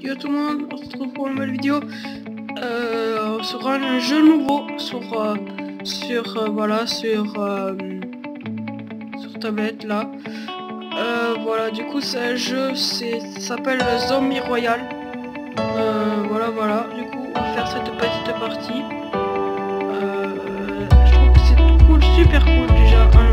Yo tout le monde, on se retrouve pour une nouvelle vidéo sur un jeu nouveau sur tablette là. Voilà, du coup c'est un jeu, ça s'appelle Zombie Royal. Voilà, du coup on va faire cette petite partie. Je trouve que c'est cool, super cool déjà.